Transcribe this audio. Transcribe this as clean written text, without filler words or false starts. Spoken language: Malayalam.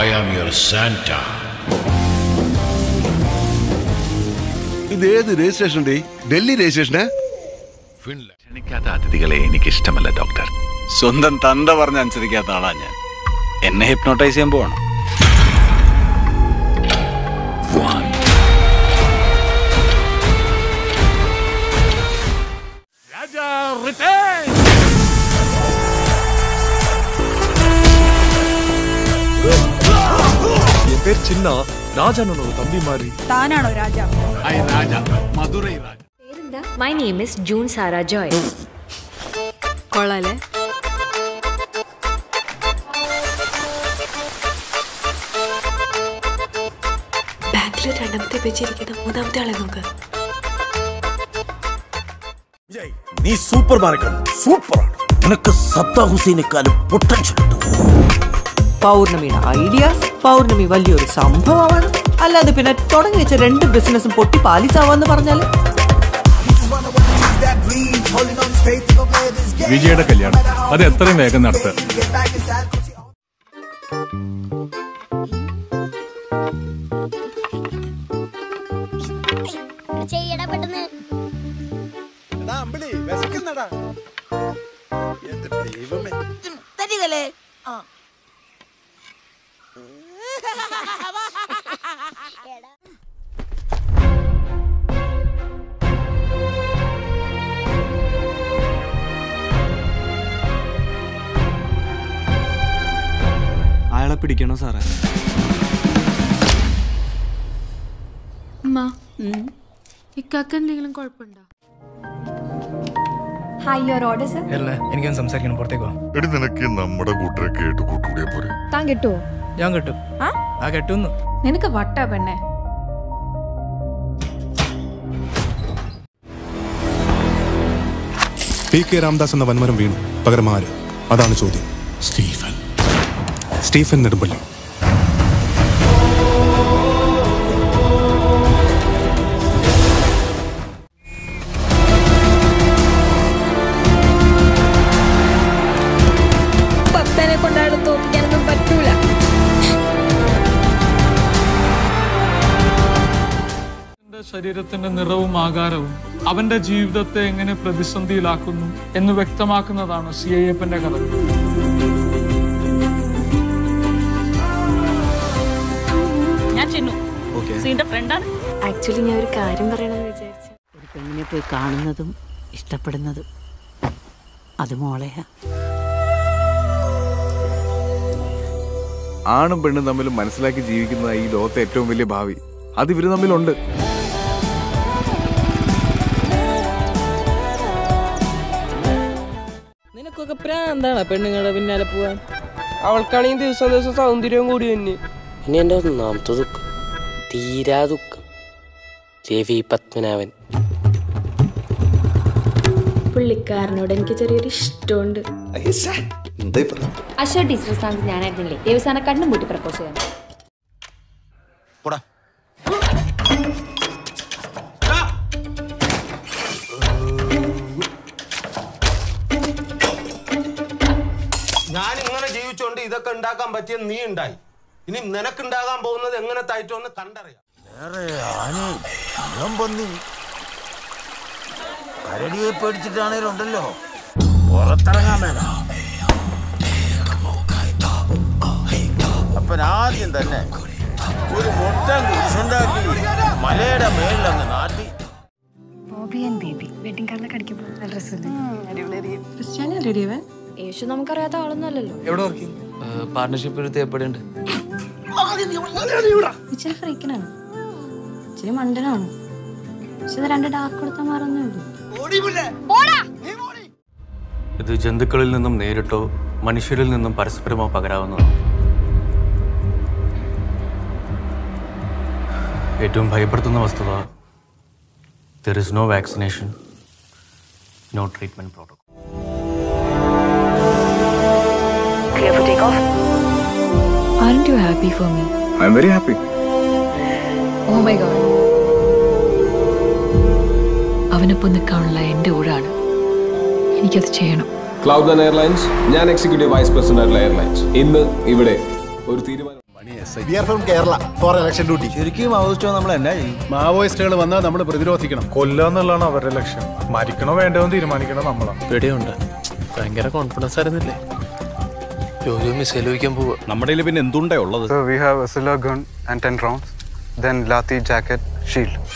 I am your Santa. ഇതേത് രജിസ്ട്രേഷൻ ഡൽഹി രജിസ്ട്രേഷനാ? ക്ഷണിക്കാത്ത അതിഥികളെ എനിക്ക് ഇഷ്ടമല്ല ഡോക്ടർ. സ്വന്തം തന്ത പറഞ്ഞ് അനുസരിക്കാത്ത ആളാ ഞാൻ. എന്നെ ഹിപ്നോട്ടൈസ് ചെയ്യാൻ പോവാണ്. என் பேர் சின்னா. ராஜானோட தம்பி மாதிரி. தானானோ ராஜா? ஐ ராஜா, மதுரை ராஜா. My name is June Sarah Joy. കൊള്ളാലേ? ബാക്കിൽ രണ്ടാമത്തെ പേജിരിക്കുന്ന മൂന്നാമത്തെ ആളെ നോക്ക്. നീ സൂപ്പർ മാർക്കാണ്, സൂപ്പറാണ്. നിനക്ക് സദ്ദാം ഹുസൈനേക്കാളും പൊട്ടൻഷ്യൽ ഉണ്ട്. പൗർണമിയുടെ ഐഡിയാസ്, പൗർണമി വലിയൊരു സംഭവമാണ്. അല്ലാതെ പിന്നെ തുടങ്ങി വെച്ച 2 ബിസിനസ്സും പൊട്ടി പാലിച്ചാവാന്ന് പറഞ്ഞാല് വിജയുടെ കല്യാണം അത് എത്രയും വേഗം നടത്തുക. അയാളെ പിടിക്കണോ സാറേ? എന്തെങ്കിലും കുഴപ്പമുണ്ടോ? Hi, your order, sir? എനിക്കൊന്ന് സംസാരിക്കണം, പുറത്തേക്കോ. നിനക്ക് നമ്മുടെ കൂട്ടരെ കേട്ട് കൂട്ടുകൂടിയ പോലെ. താൻ കിട്ടുവോ? ഞാൻ കിട്ടും. ആ കെട്ടുന്നു. നിനക്ക് വട്ടാ പെണ്ണെ. P.K. രാംദാസ് എന്ന വൻമരം വീണു. പകരം ആര്? അതാണ് ചോദ്യം. സ്റ്റീഫൻ നെടുമ്പള്ളി. പപ്പനെ കൊണ്ടാണ് തോപ്പിക്കാനൊന്നും പറ്റൂല. ശരീരത്തിന്റെ നിറവും ആകാരവും അവന്റെ ജീവിതത്തെ എങ്ങനെ പ്രതിസന്ധിയിലാക്കുന്നു എന്ന് വ്യക്തമാക്കുന്നതാണ് സി അയ്യപ്പന്റെ കഥ. ആക്ച്വലി ഞാൻ ഒരു കാര്യം പറയണമെന്ന് വിചാരിച്ചു. ഒരു പെണ്ണിനെ പോയി കാണുന്നതും ഇഷ്ടപ്പെടുന്നതും അത് മോളെയാ. ആണും പെണ്ണും തമ്മിൽ മനസ്സിലാക്കി ജീവിക്കുന്ന ഈ ലോകത്തെ ഏറ്റവും വലിയ ഭാവി അത് ഇവര് തമ്മിലുണ്ട്. നിനക്കൊക്കെ പ്രാന്താണ് പെണ്ണുങ്ങളുടെ പിന്നാലെ പോവാൻ. അവൾക്കാണെങ്കിൽ ദിവസം ദിവസം സൗന്ദര്യവും കൂടി തന്നെ. ഇനി എന്റെ ഒന്നാമത്തെ ദുഃഖം, തീരാ ദുഃഖം, രവി പത്മനാഭൻ. പുള്ളിക്കാരനോട് എനിക്ക് ചെറിയൊരു ഇഷ്ടമുണ്ട്. അശ്വ ടീച്ചർ സ്ഥാനത്ത് ഞാനായിരുന്നില്ലേ ദേവസ്ഥാന കണ്ണും കൂട്ടി പ്രപ്പോസ് ചെയ്യാൻ. ഞാൻ ഇങ്ങനെ ജീവിച്ചോണ്ട് ഇതൊക്കെ ഉണ്ടാക്കാൻ പറ്റിയ നീ ഉണ്ടായി. ഇനി നിനക്കുണ്ടാകാൻ പോകുന്നത് എങ്ങനെ തായിട്ടോന്ന് കണ്ടറിയാം. കരടിയെ പേടിച്ചിട്ടാണേലും ഉണ്ടല്ലോ പുറത്തിറങ്ങാൻ വേണ്ട. അപ്പൊ ആദ്യം തന്നെ ഒരു മൊത്തം കുരിശുണ്ടാക്കി മലയുടെ മേളിലങ്ങ് നാട്ടി. യേശു നമുക്കറിയാത്ത ആളൊന്നുമല്ലല്ലോ. എവിടെ വർക്കിംഗ്? പാർട്ണർഷിപ്പ് എടുത്ത് എപ്പോഴുണ്ട്. ഇച്ചിരി ഫ്രീക്കനാണ്, ഇച്ചിരി മണ്ടനാണ്. പക്ഷെ 2 ഡാർക്ക് കൊടുത്താൽ മാറുന്നേ ഉള്ളൂ. ഇത് ജന്തുക്കളിൽ നിന്നും നേരിട്ടോ മനുഷ്യരിൽ നിന്നും പരസ്പരമോ പകരാവുന്നതാണ്. ഏറ്റവും ഭയപ്പെടുത്തുന്ന വസ്തുത, there is no vaccination, no treatment protocol. Clear for takeoff. Aren't you happy for me? I'm very happy. Oh my God. അവനൊപ്പം നിൽക്കാനുള്ള എൻ്റെ ഊഴാണ്. എനിക്കത് ചെയ്യണം. ക്ലൗഡ് എയർലൈൻസ്, ഞാൻ എക്സിക്യൂട്ടീവ് വൈസ് പ്രസിഡന്റ് എയർലൈൻസ്. ഇന്ന് ഇവിടെ ഒരു തീരുമാനം. Kerala for election duty. ശരിക്കും മാവോയിസ്റ്റോ നമ്മൾ എന്നാ ചെയ്യും? മാവോയിസ്റ്റുകൾ വന്നാൽ നമ്മൾ പ്രതിരോധിക്കണം. കൊല്ലാന്നുള്ളതാണ് അവരുടെ ലക്ഷ്യം. മരിക്കണോ വേണ്ടോ എന്ന് തീരുമാനിക്കണം നമ്മളാണ്. പേടിയുണ്ട്. ഭയങ്കര കോൺഫിഡൻസ് ആയിരുന്നില്ലേ? ജോജോ മിസൈൽ വയ്ക്കാൻ പോവുക. നമ്മുടെ കയ്യിൽ പിന്നെ എന്തുണ്ടാ ഉള്ളത്? We have a Silla gun and 10 rounds, then Lathi jacket, shield.